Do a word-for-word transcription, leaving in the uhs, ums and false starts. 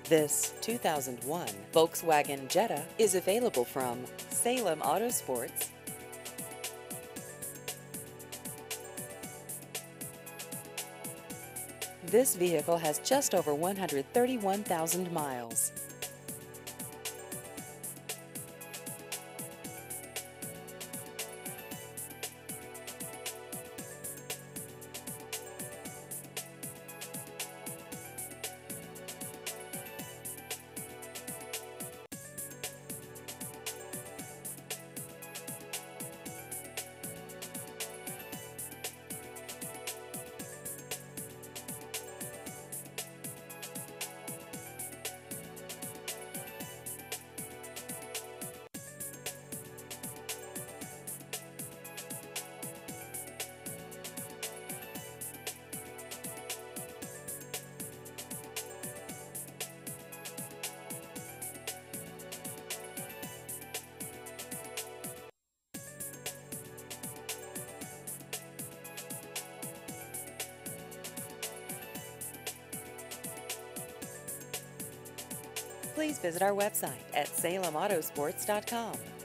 This two thousand one Volkswagen Jetta is available from Salem Autosports. This vehicle has just over one hundred thirty-one thousand miles. Please visit our website at salem autosports dot com.